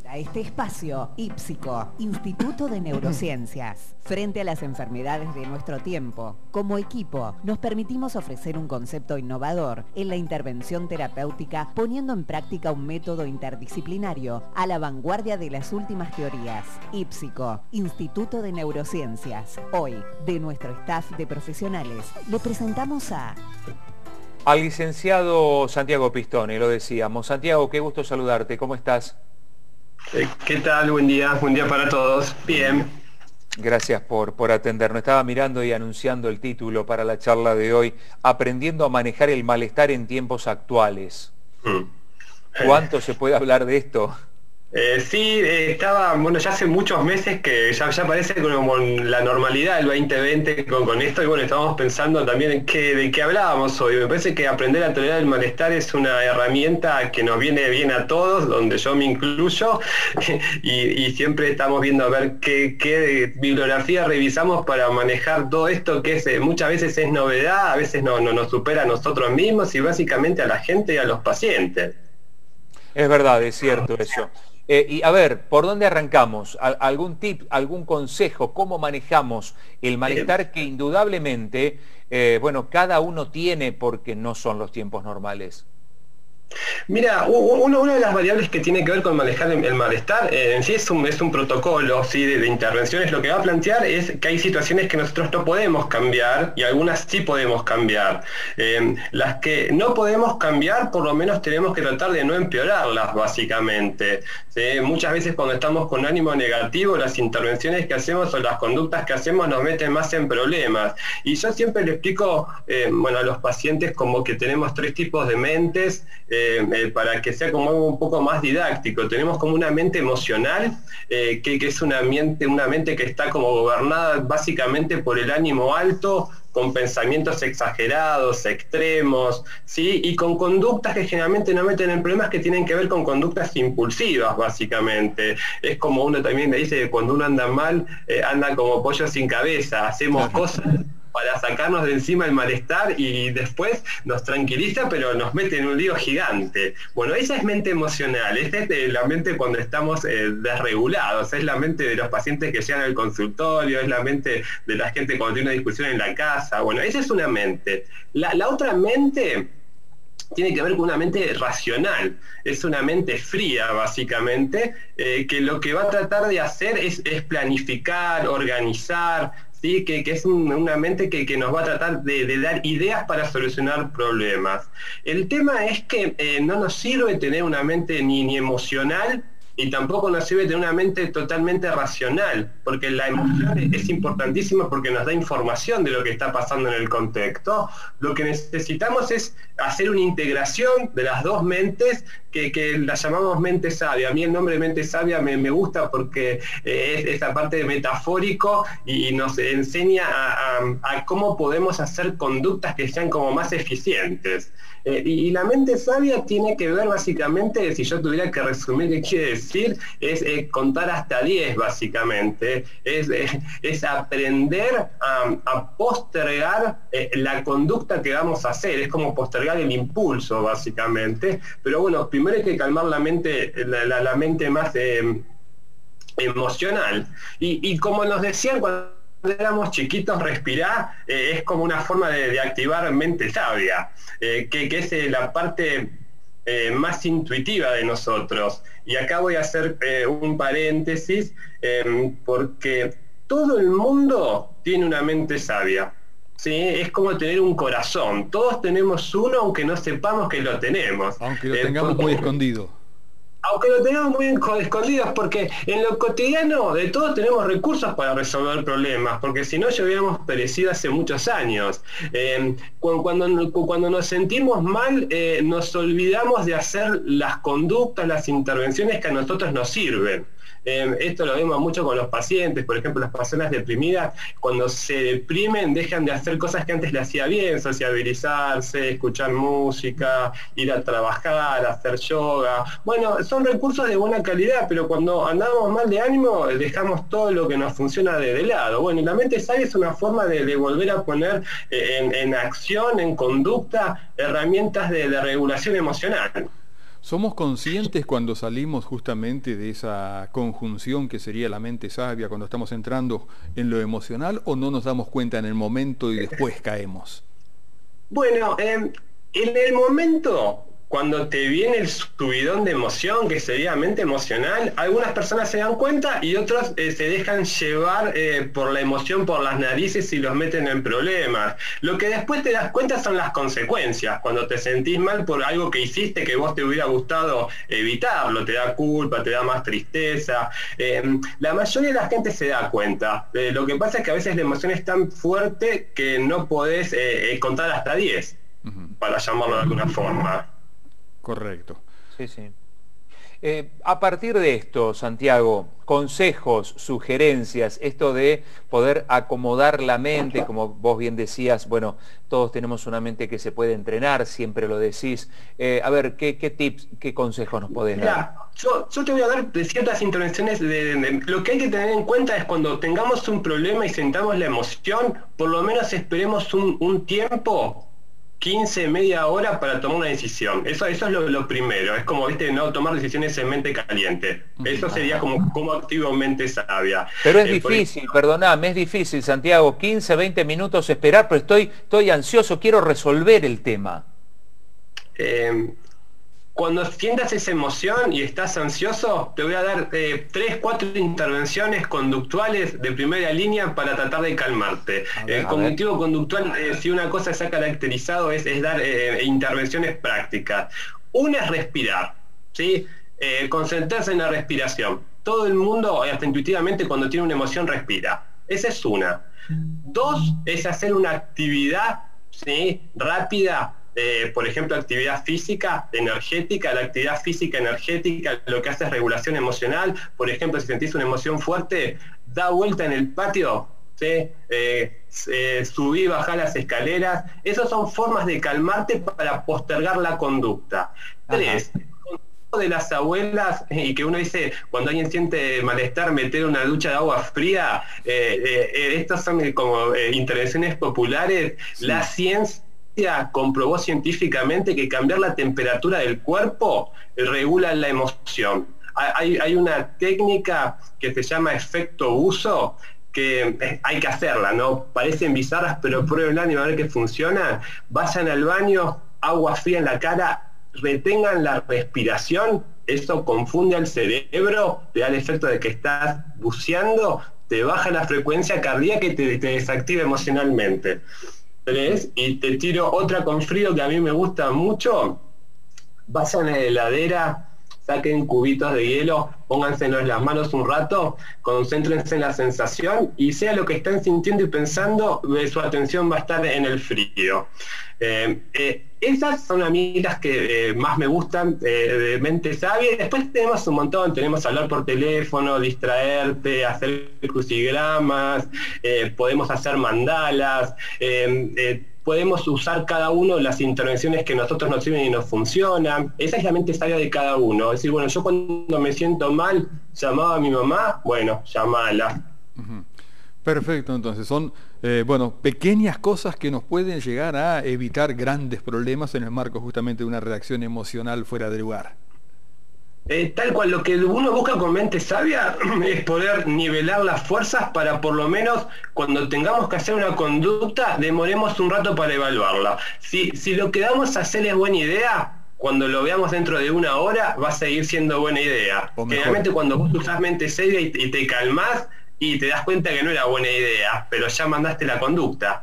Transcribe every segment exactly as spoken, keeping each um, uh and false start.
A este espacio, IPSICO, Instituto de Neurociencias. Frente a las enfermedades de nuestro tiempo, como equipo, nos permitimos ofrecer un concepto innovador en la intervención terapéutica, poniendo en práctica un método interdisciplinario a la vanguardia de las últimas teorías. IPSICO, Instituto de Neurociencias. Hoy, de nuestro staff de profesionales, le presentamos a... Al licenciado Santiago Pistone, lo decíamos. Santiago, qué gusto saludarte, ¿cómo estás? ¿Qué tal? Buen día, buen día para todos. Bien. Gracias por, por atendernos. Estaba mirando y anunciando el título para la charla de hoy, Aprendiendo a manejar el malestar en tiempos actuales. Mm. ¿Cuánto se puede hablar de esto? Eh, sí, eh, estaba, bueno, ya hace muchos meses que ya, ya parece como la normalidad del veinte veinte con, con esto, y bueno, estábamos pensando también en qué, de qué hablábamos hoy. Me parece que aprender a tolerar el malestar es una herramienta que nos viene bien a todos, donde yo me incluyo, y, y siempre estamos viendo a ver qué, qué bibliografía revisamos para manejar todo esto que es, muchas veces es novedad, a veces no, no nos supera a nosotros mismos y básicamente a la gente y a los pacientes. Es verdad, es cierto eso. Eh, y a ver, ¿por dónde arrancamos? ¿Algún tip, algún consejo? ¿Cómo manejamos el malestar que indudablemente, eh, bueno, cada uno tiene porque no son los tiempos normales? Mira, uno, una de las variables que tiene que ver con manejar el, el malestar eh, en sí es un, es un protocolo ¿sí? de, de intervenciones. Lo que va a plantear es que hay situaciones que nosotros no podemos cambiar y algunas sí podemos cambiar. Eh, las que no podemos cambiar, por lo menos tenemos que tratar de no empeorarlas, básicamente. ¿sí? Muchas veces cuando estamos con ánimo negativo, las intervenciones que hacemos o las conductas que hacemos nos meten más en problemas. Y yo siempre le explico eh, bueno, a los pacientes como que tenemos tres tipos de mentes, Eh, eh, para que sea como algo un poco más didáctico. Tenemos como una mente emocional, eh, que, que es una mente, una mente que está como gobernada básicamente por el ánimo alto, con pensamientos exagerados, extremos, ¿sí? Y con conductas que generalmente nos meten en problemas que tienen que ver con conductas impulsivas, básicamente. Es como uno también le dice que cuando uno anda mal, eh, anda como pollo sin cabeza, hacemos cosas para sacarnos de encima el malestar y después nos tranquiliza, pero nos mete en un lío gigante. Bueno, esa es mente emocional, esa es de la mente cuando estamos eh, desregulados, es la mente de los pacientes que llegan al consultorio, es la mente de la gente cuando tiene una discusión en la casa. Bueno, esa es una mente. La, la otra mente tiene que ver con una mente racional, es una mente fría básicamente, eh, que lo que va a tratar de hacer es, es planificar, organizar, ¿sí? que, que es un, una mente que, que nos va a tratar de, de dar ideas para solucionar problemas. El tema es que eh, no nos sirve tener una mente ni, ni emocional, y tampoco nos sirve tener una mente totalmente racional, porque la emoción es importantísima porque nos da información de lo que está pasando en el contexto. Lo que necesitamos es hacer una integración de las dos mentes que, que la llamamos mente sabia. A mí el nombre mente sabia me, me gusta porque eh, es esa parte de metafórico y, y nos enseña a, a, a cómo podemos hacer conductas que sean como más eficientes. Eh, y, y la mente sabia tiene que ver básicamente, si yo tuviera que resumir qué quiere decir, es eh, contar hasta diez básicamente, es, eh, es aprender a, a postergar eh, la conducta que vamos a hacer, es como postergar el impulso básicamente, pero bueno, primero hay que calmar la mente, la, la, la mente más eh, emocional, y, y como nos decían cuando éramos chiquitos, respirar eh, es como una forma de, de activar mente sabia, eh, que, que es eh, la parte eh, más intuitiva de nosotros. Y acá voy a hacer eh, un paréntesis, eh, porque todo el mundo tiene una mente sabia. ¿Sí? Es como tener un corazón. Todos tenemos uno, aunque no sepamos que lo tenemos. Aunque lo eh, tengamos porque... muy escondido. Aunque lo tengamos muy escondidos, porque en lo cotidiano de todos tenemos recursos para resolver problemas, porque si no ya hubiéramos perecido hace muchos años. Eh, cuando, cuando nos sentimos mal, eh, nos olvidamos de hacer las conductas, las intervenciones que a nosotros nos sirven. Eh, esto lo vemos mucho con los pacientes, por ejemplo, las personas deprimidas, cuando se deprimen dejan de hacer cosas que antes le hacía bien, sociabilizarse, escuchar música, ir a trabajar, hacer yoga. Bueno, son recursos de buena calidad, pero cuando andamos mal de ánimo dejamos todo lo que nos funciona de, de lado. Bueno, y la mente sabia es una forma de, de volver a poner eh, en, en acción, en conducta, herramientas de, de regulación emocional. ¿Somos conscientes cuando salimos justamente de esa conjunción que sería la mente sabia, cuando estamos entrando en lo emocional, o no nos damos cuenta en el momento y después caemos? Bueno, eh, en el momento, cuando te viene el subidón de emoción, que sería mente emocional, algunas personas se dan cuenta y otros eh, se dejan llevar eh, por la emoción por las narices y los meten en problemas. Lo que después te das cuenta son las consecuencias, cuando te sentís mal por algo que hiciste que vos te hubiera gustado evitarlo, te da culpa, te da más tristeza. Eh, la mayoría de la gente se da cuenta. Eh, lo que pasa es que a veces la emoción es tan fuerte que no podés eh, contar hasta diez, uh-huh, para llamarlo de alguna forma. Correcto. Sí, sí. Eh, a partir de esto, Santiago, consejos, sugerencias, esto de poder acomodar la mente, como vos bien decías, bueno, todos tenemos una mente que se puede entrenar, siempre lo decís. Eh, a ver, ¿qué, qué tips, qué consejos nos podés dar? Mira, yo, yo te voy a dar de ciertas intervenciones. De, de, lo que hay que tener en cuenta es cuando tengamos un problema y sentamos la emoción, por lo menos esperemos un, un tiempo, quince, media hora para tomar una decisión. Eso, eso es lo, lo primero. Es como, viste, no tomar decisiones en mente caliente. Eso sería como, como activo mente sabia. Pero es eh, difícil, perdoname, es difícil, Santiago, quince, veinte minutos esperar, pero estoy, estoy ansioso, quiero resolver el tema. Eh, Cuando sientas esa emoción y estás ansioso, te voy a dar eh, tres, cuatro intervenciones conductuales de primera línea para tratar de calmarte. Ver, el cognitivo conductual, eh, si una cosa se ha caracterizado, es, es dar eh, intervenciones prácticas. Una es respirar, ¿sí? Eh, concentrarse en la respiración. Todo el mundo, hasta intuitivamente, cuando tiene una emoción, respira. Esa es una. Dos, es hacer una actividad, ¿sí?, rápida. Eh, por ejemplo, actividad física, energética. La actividad física, energética, lo que hace es regulación emocional. Por ejemplo, si sentís una emoción fuerte, da vuelta en el patio, ¿sí? eh, eh, subí, bajá las escaleras. Esas son formas de calmarte para postergar la conducta. Ajá. Tres, de las abuelas, y que uno dice, cuando alguien siente malestar, meter una ducha de agua fría. Eh, eh, eh, estas son como eh, intervenciones populares. Sí. La ciencia comprobó científicamente que cambiar la temperatura del cuerpo regula la emoción. Hay, hay una técnica que se llama efecto buzo, que hay que hacerla, ¿no? Parecen bizarras, pero pruébenla y van a ver que funciona. Vayan al baño, agua fría en la cara, retengan la respiración, eso confunde al cerebro, te da el efecto de que estás buceando, te baja la frecuencia cardíaca y te, te desactiva emocionalmente. Tres, y te tiro otra con frío que a mí me gusta mucho. Vayan a la heladera, saquen cubitos de hielo, pónganselos en las manos un rato, concéntrense en la sensación y sea lo que estén sintiendo y pensando, su atención va a estar en el frío. Eh, eh, esas son a mí las que eh, más me gustan eh, de mente sabia. Después tenemos un montón, tenemos hablar por teléfono, distraerte, hacer crucigramas, eh, podemos hacer mandalas, eh, eh, podemos usar cada uno las intervenciones que a nosotros nos sirven y nos funcionan. Esa es la mente sabia de cada uno. Es decir, bueno, yo cuando me siento mal, llamaba a mi mamá, bueno, llamala. Uh-huh. Perfecto, entonces son eh, bueno, pequeñas cosas que nos pueden llegar a evitar grandes problemas en el marco justamente de una reacción emocional fuera de lugar. Eh, tal cual, lo que uno busca con mente sabia es poder nivelar las fuerzas para por lo menos cuando tengamos que hacer una conducta demoremos un rato para evaluarla. Si, si lo que vamos a hacer es buena idea, cuando lo veamos dentro de una hora va a seguir siendo buena idea. Generalmente cuando vos usás mente sabia y, y te calmás y te das cuenta que no era buena idea, pero ya mandaste la conducta.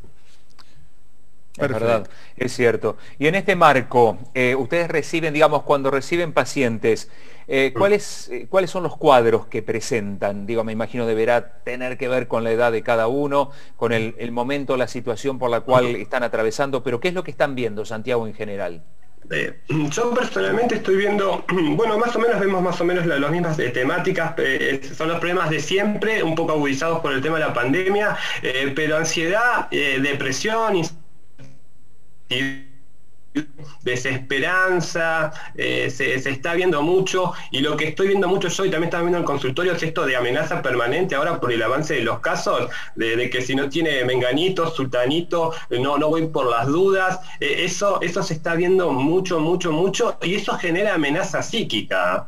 Es verdad, es cierto. Y en este marco, eh, ustedes reciben, digamos, cuando reciben pacientes, eh, ¿cuáles, eh, ¿cuáles son los cuadros que presentan? Digo, me imagino deberá tener que ver con la edad de cada uno, con el, el momento, la situación por la cual están atravesando, pero ¿qué es lo que están viendo, Santiago, en general? Eh, yo personalmente estoy viendo, bueno, más o menos vemos más o menos las, las mismas eh, temáticas, eh, son los problemas de siempre, un poco agudizados por el tema de la pandemia, eh, pero ansiedad, eh, depresión, desesperanza, eh, se, se está viendo mucho, y lo que estoy viendo mucho yo y también estaba viendo en el consultorio es esto de amenaza permanente ahora por el avance de los casos, de, de que si no tiene menganito, sultanito, no, no voy por las dudas, eh, eso, eso se está viendo mucho, mucho, mucho, y eso genera amenaza psíquica.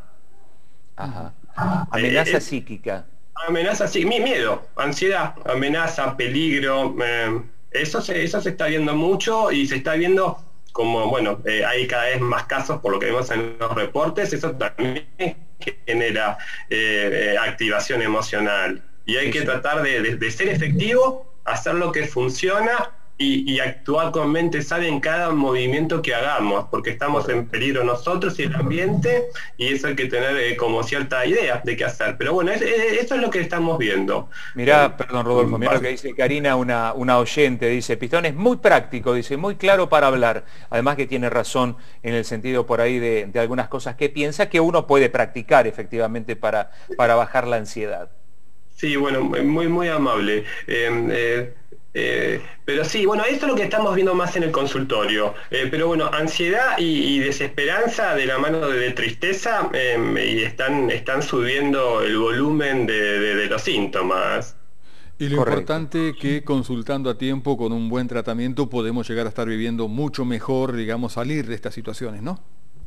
Ajá. Amenaza eh, psíquica. Amenaza, sí, mi miedo, ansiedad, amenaza, peligro, eh, eso, se, eso se está viendo mucho y se está viendo como, bueno, eh, hay cada vez más casos por lo que vemos en los reportes, eso también genera eh, eh, activación emocional. Y hay sí, que sí. tratar de, de, de ser efectivo, hacer lo que funciona y, y actuar con mente sana en cada movimiento que hagamos, porque estamos en peligro nosotros y el ambiente, y eso hay que tener eh, como cierta idea de qué hacer. Pero bueno, es, es, eso es lo que estamos viendo. Mirá, Eh, perdón Rodolfo, mirá lo que dice Karina, una, una oyente, dice, Pistón es muy práctico, dice, muy claro para hablar, además que tiene razón en el sentido por ahí de, de algunas cosas que piensa que uno puede practicar efectivamente para, para bajar la ansiedad. Sí, bueno, muy, muy amable. Eh, eh, eh, pero sí, bueno, esto es lo que estamos viendo más en el consultorio. Eh, pero bueno, ansiedad y, y desesperanza de la mano de, de tristeza, eh, y están, están subiendo el volumen de, de, de los síntomas. Y lo Correcto. importante que consultando a tiempo con un buen tratamiento podemos llegar a estar viviendo mucho mejor, digamos, salir de estas situaciones, ¿no?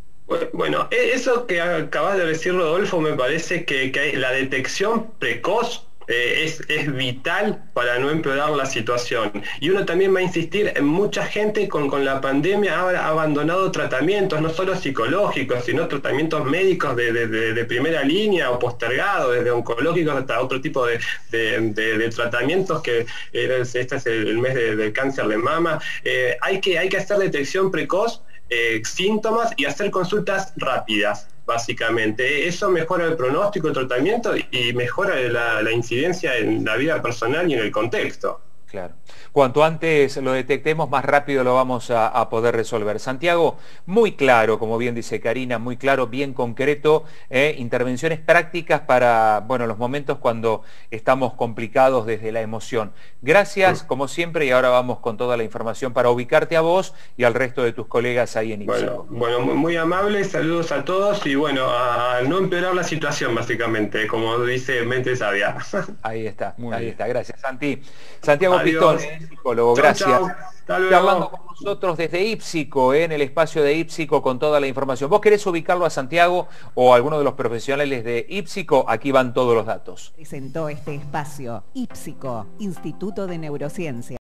Bueno, eso que acabas de decir, Rodolfo, me parece que, que la detección precoz eh, es, es vital para no empeorar la situación. Y uno también va a insistir, en mucha gente con, con la pandemia ha abandonado tratamientos, no solo psicológicos, sino tratamientos médicos de, de, de, de primera línea o postergados, desde oncológicos hasta otro tipo de, de, de, de tratamientos, que eh, este es el, el mes del de cáncer de mama. Eh, hay que, hay que hacer detección precoz, Eh, síntomas, y hacer consultas rápidas, básicamente. Eso mejora el pronóstico, el tratamiento, y mejora la, la incidencia en la vida personal y en el contexto. Claro. Cuanto antes lo detectemos, más rápido lo vamos a, a poder resolver. Santiago, muy claro, como bien dice Karina, muy claro, bien concreto, eh, intervenciones prácticas para, bueno, los momentos cuando estamos complicados desde la emoción. Gracias, mm. como siempre, y ahora vamos con toda la información para ubicarte a vos y al resto de tus colegas ahí en IPSICO. Bueno, bueno, muy amables, saludos a todos, y bueno, a, a no empeorar la situación, básicamente, como dice Mente Sabia. Ahí está, Muy ahí bien. está, gracias Santi. Santiago Adiós. Pistón, psicólogo, Chau, gracias. chau. Hasta luego. Hablando con nosotros desde IPSICO, eh, en el espacio de IPSICO con toda la información. ¿Vos querés ubicarlo a Santiago o a alguno de los profesionales de IPSICO? Aquí van todos los datos. Presentó este espacio IPSICO, Instituto de Neurociencia.